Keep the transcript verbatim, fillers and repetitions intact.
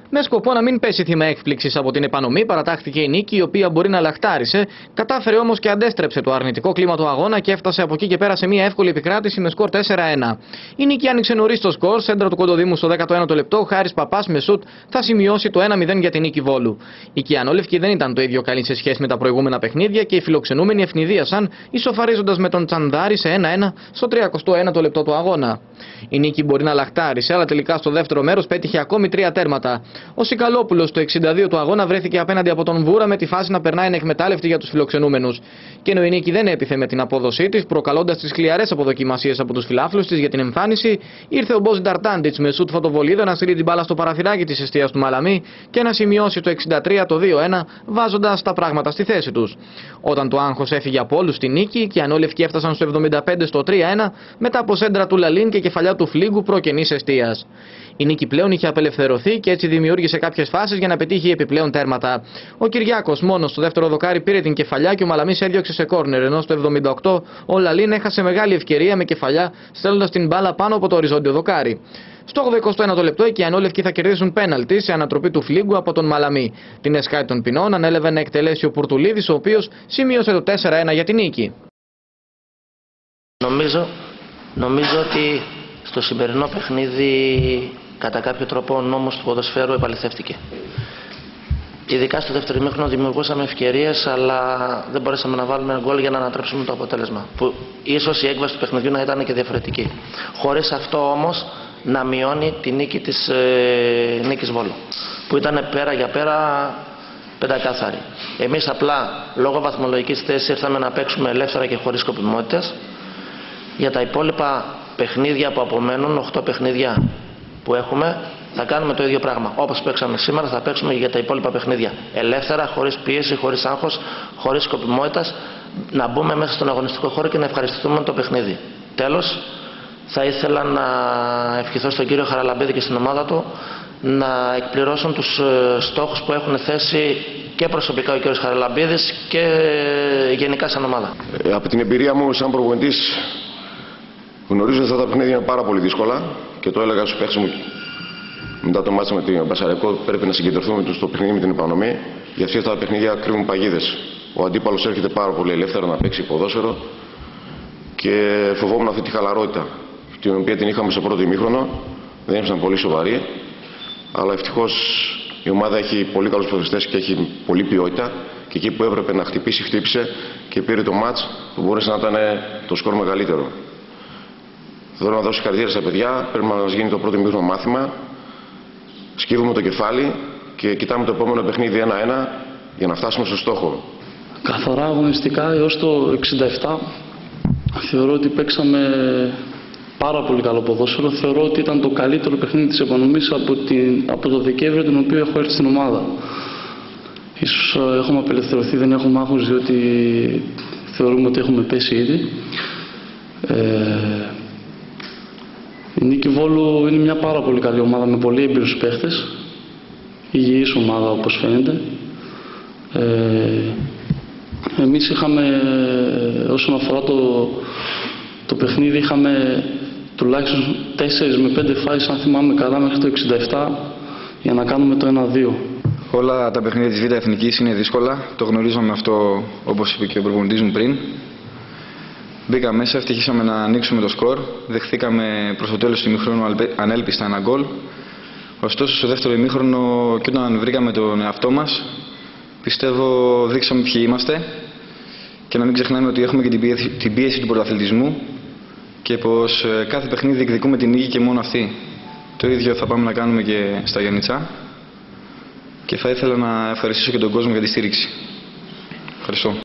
Με σκοπό να μην πέσει θύμα έκπληξης από την επανομή, παρατάχθηκε η νίκη, η οποία μπορεί να λαχτάρισε, κατάφερε όμως και αντέστρεψε το αρνητικό κλίμα του αγώνα και έφτασε από εκεί και πέρα σε μια εύκολη επικράτηση με σκορ τέσσερα ένα. Η νίκη άνοιξε νωρίς το σκορ, σέντρα του Κοντοδήμου στο δέκατο ένατο λεπτό, Χάρης Παπάς με σουτ θα σημειώσει το ένα μηδέν για την νίκη Βόλου. Οι Κιανόλευκοι δεν ήταν το ίδιο καλή σε σχέση με τα προηγούμενα παιχνίδια και οι φιλοξενούμενοι ευνηδίασαν, ισοφαρίζοντας με τον Τσανδάρη σε ένα ένα στο τριακοστό ένατο λεπτό του αγώνα. Η νίκη μπορεί να λαχτάρισε, αλλά τελικά στο δεύτερο μέρος πέτυχε ακόμη τρία τέρματα. Ο Σικαλόπουλος στο εξήντα δύο του αγώνα βρέθηκε απέναντι από τον Βούρα με τη φάση να περνάει ανεκμετάλλευτη για τους φιλοξενούμενους. Και ενώ η νίκη δεν έπιθε με την απόδοσή της, προκαλώντας τις χλιαρές αποδοκιμασίες από τους φιλάθλους της για την εμφάνιση, ήρθε ο Μπόζι Νταρτάντιτς με σουτ φωτοβολίδα να στείλει την μπάλα στο παραθυράκι της εστίας του Μαλαμή και να σημειώσει το εξήντα τρία το δύο ένα, βάζοντας τα πράγματα στη θέση τους. Όταν το άγχος έφυγε από όλους στη νίκη, οι Κιανόλευκοι έφτασαν στο εβδομήντα πέντε στο τρία ένα μετά από σέντρα του Λαλίν και κεφαλιά του Φλίγκου προκενής εστίας. Η νίκη πλέον είχε απελευθερωθεί και έτσι δημιούργησε κάποιες φάσεις για να πετύχει επιπλέον τέρματα. Ο Κυριάκος μόνος στο δεύτερο δοκάρι πήρε την κεφαλιά και ο Μαλαμής έδιωξε σε κόρνερ, ενώ στο εβδομήντα οκτώ ο Λαλίν έχασε μεγάλη ευκαιρία με κεφαλιά, στέλνοντας την μπάλα πάνω από το οριζόντιο δοκάρι. Στο ογδοηκοστό ένατο λεπτό οι Κιανόλευκοι θα κερδίσουν πέναλτι σε ανατροπή του Φλίγκου από τον Μαλαμή. Την εσκάη των ποινών ανέλαβε να εκτελέσει ο Πουρτουλίδης, ο οποίος σημείωσε το τέσσερα ένα για την νίκη. Νομίζω, νομίζω ότι στο σημερινό παιχνίδι κατά κάποιο τρόπο ο νόμος του ποδοσφαίρου επαληθεύτηκε. Ειδικά στο δεύτερο ημίχρονο δημιουργούσαμε ευκαιρίες, αλλά δεν μπορέσαμε να βάλουμε γκολ για να ανατρέψουμε το αποτέλεσμα. Που ίσως η έκβαση του παιχνιδιού να ήταν και διαφορετική. Χωρίς αυτό όμως να μειώνει τη νίκη της ε, νίκης Βόλου, που ήταν πέρα για πέρα πεντακάθαρη. Εμείς απλά λόγω βαθμολογικής θέσης ήρθαμε να παίξουμε ελεύθερα και χωρίς σκοπιμότητες. Για τα υπόλοιπα παιχνίδια που απομένουν, οκτώ παιχνίδια που έχουμε, θα κάνουμε το ίδιο πράγμα. Όπως παίξαμε σήμερα, θα παίξουμε για τα υπόλοιπα παιχνίδια. Ελεύθερα, χωρίς πίεση, χωρίς άγχος, χωρίς σκοπιμότητας, να μπούμε μέσα στον αγωνιστικό χώρο και να ευχαριστηθούμε το παιχνίδι. Τέλος, θα ήθελα να ευχηθώ στον κύριο Χαραλαμπίδη και στην ομάδα του να εκπληρώσουν τους στόχους που έχουν θέσει και προσωπικά ο κύριος Χαραλαμπίδης και γενικά σαν ομάδα. Ε, από την εμπειρία μου σαν προπονητής, γνωρίζω ότι αυτά τα παιχνίδια είναι πάρα πολύ δύσκολα και το έλεγα στους παίκτες μου μετά το μάτσα με την Πασαρικό, πρέπει να συγκεντρωθούμε στο παιχνίδι με την επανομή, γιατί αυτά τα παιχνίδια κρύβουν παγίδες. Ο αντίπαλος έρχεται πάρα πολύ ελεύθερα να παίξει ποδόσφαιρο και φοβόμουν αυτή τη χαλαρότητα, την οποία την είχαμε στο πρώτο ημίχρονο, δεν ήμασταν πολύ σοβαροί, αλλά ευτυχώς η ομάδα έχει πολύ καλούς ποδοσφαιριστές και έχει πολλή ποιότητα και εκεί που έπρεπε να χτυπήσει, χτύπησε και πήρε το μάτς που μπορούσε να ήταν το σκορ μεγαλύτερο. Θέλω να δώσω συγχαρητήρια στα παιδιά, πρέπει να μας γίνει το πρώτο ημίχρονο μάθημα. Σκύβουμε το κεφάλι και κοιτάμε το επόμενο παιχνίδι ένα ένα για να φτάσουμε στο στόχο. Καθαρά αγωνιστικά έως το εξήντα επτά θεωρώ ότι παίξαμε πάρα πολύ καλό ποδόσφαιρο. Θεωρώ ότι ήταν το καλύτερο παιχνίδι της επανομής από, την, από το Δεκέμβριο τον οποίο έχω έρθει στην ομάδα. Ίσως έχουμε απελευθερωθεί, δεν έχουμε άγχος διότι θεωρούμε ότι έχουμε πέσει ήδη. Ε, Η Νίκη Βόλου είναι μια πάρα πολύ καλή ομάδα με πολύ έμπειρους παίχτες. Υγιής ομάδα όπως φαίνεται. Ε, εμείς είχαμε, όσον αφορά το, το παιχνίδι, είχαμε τουλάχιστον τέσσερις με πέντε φάσεις, αν θυμάμαι καλά, μέχρι το εξήντα επτά για να κάνουμε το ένα δύο. Όλα τα παιχνίδια της Β' Εθνικής είναι δύσκολα. Το γνωρίζαμε αυτό, όπως είπε και ο προπονητής μου πριν. Μπήκα μέσα, ευτυχήσαμε να ανοίξουμε το σκορ. Δεχθήκαμε προς το τέλος του ημίχρονου ανέλπιστα ένα γκολ. Ωστόσο, στο δεύτερο ημίχρονο, και όταν βρήκαμε τον εαυτό μας, πιστεύω δείξαμε ποιοι είμαστε και να μην ξεχνάμε ότι έχουμε και την πίεση, την πίεση του πρωταθλητισμού και πως κάθε παιχνίδι διεκδικούμε την νίκη και μόνο αυτή. Το ίδιο θα πάμε να κάνουμε και στα Γιαννιτσά και θα ήθελα να ευχαριστήσω και τον κόσμο για τη στήριξη. Ευχαριστώ.